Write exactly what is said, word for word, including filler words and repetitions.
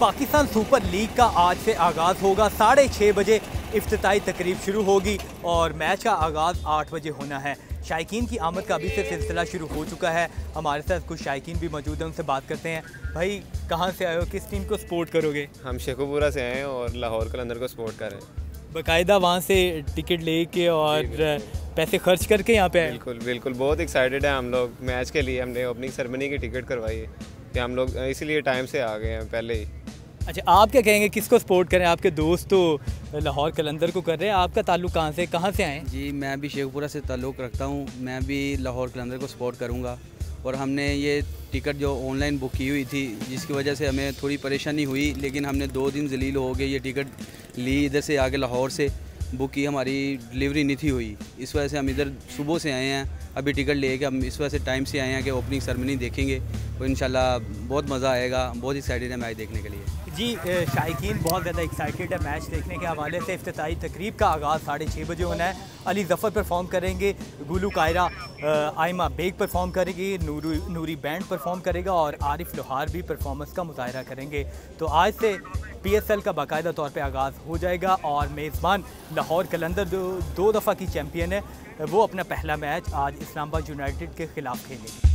Pakistan super league का आज से आगाज़ होगा। साढ़े छः बजे इफ्तिताई तकरीब शुरू होगी और मैच का आगाज़ आठ बजे होना है। शायकीन की आमद का अभी से सिलसिला शुरू हो चुका है। हमारे साथ कुछ शायकीन भी मौजूद हैं, उनसे बात करते हैं। भाई कहाँ से आए हो, किस टीम को सपोर्ट करोगे? हम शेखुपुरा से आए हैं और लाहौर कलंदर को सपोर्ट कर रहे हैं। बाकायदा वहाँ से टिकट लेके और पैसे खर्च करके यहाँ पे आए? बिल्कुल बिल्कुल, बहुत एक्साइटेड है हम लोग मैच के लिए। हमने ओपनिंग सेरेमनी की टिकट करवाई है कि हम लोग इसीलिए टाइम से आ गए हैं पहले ही। अच्छा, आप क्या कहेंगे, किसको सपोर्ट करें? आपके दोस्त तो लाहौर कलंदर को कर रहे हैं, आपका ताल्लुक कहाँ से, कहाँ से आए? जी, मैं भी शेखपुरा से ताल्लुक़ रखता हूँ। मैं भी लाहौर कलंदर को सपोर्ट करूँगा और हमने ये टिकट जो ऑनलाइन बुक की हुई थी, जिसकी वजह से हमें थोड़ी परेशानी हुई, लेकिन हमने दो दिन जलील हो गए। ये टिकट ली इधर से आगे लाहौर से बुक की, हमारी डिलीवरी नहीं थी हुई, इस वजह से हम इधर सुबह से आए हैं। अभी टिकट लेके हम इस वजह से टाइम से आए हैं कि ओपनिंग सेरेमनी देखेंगे तो इंशाल्लाह बहुत मज़ा आएगा। बहुत एक्साइटेड है मैच देखने के लिए। जी, शायकीन बहुत ज़्यादा एक्साइटेड है मैच देखने के हवाले से। इफ्तिताई तकरीब का आगाज़ साढ़े छः बजे होना है। अली ज़फ़र परफॉर्म करेंगे, गुलू कायरा आयमा बेग परफॉर्म करेगी, नूरी नूरी बैंड परफॉर्म करेगा और आरिफ लोहार भी परफॉर्मेंस का मुजाहरा करेंगे। तो आज से पी एस एल का बाकायदा तौर पे आगाज़ हो जाएगा और मेज़बान लाहौर कलंदर दो, दो दफ़ा की चैम्पियन है, वो अपना पहला मैच आज इस्लामाबाद यूनाइटेड के ख़िलाफ़ खेलेगी।